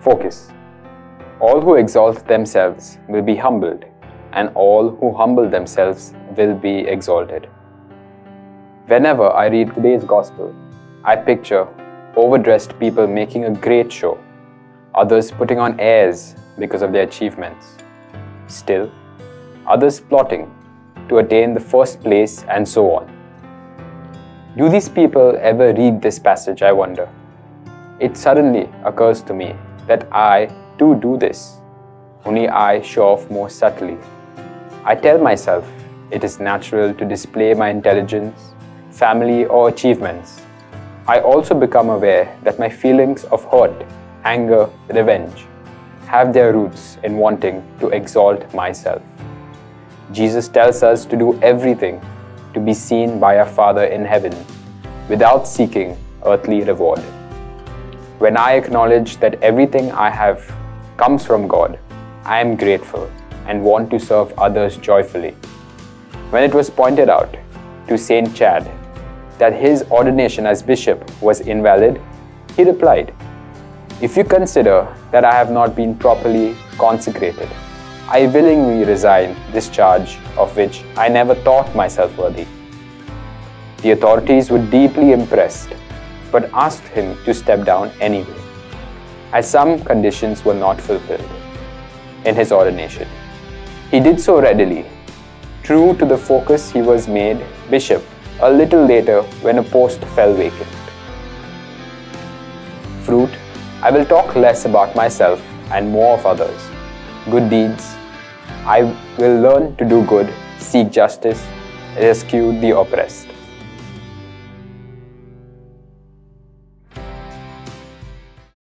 Focus. All who exalt themselves will be humbled, and all who humble themselves will be exalted. Whenever I read today's gospel, I picture overdressed people making a great show, others putting on airs because of their achievements. Still, others plotting to attain the first place and so on. Do these people ever read this passage, I wonder? It suddenly occurs to me that I too do this, only I show off more subtly. I tell myself it is natural to display my intelligence, family or achievements. I also become aware that my feelings of hurt, anger, revenge have their roots in wanting to exalt myself. Jesus tells us to do everything to be seen by our Father in heaven without seeking earthly reward. When I acknowledge that everything I have comes from God, I am grateful and want to serve others joyfully. When it was pointed out to Saint Chad that his ordination as bishop was invalid, he replied, "If you consider that I have not been properly consecrated, I willingly resign this charge of which I never thought myself worthy." The authorities were deeply impressed, but asked him to step down anyway, as some conditions were not fulfilled in his ordination. He did so readily. True to the focus, he was made bishop a little later when a post fell vacant. Fruit, I will talk less about myself and more of others. Good deeds, I will learn to do good, seek justice, rescue the oppressed.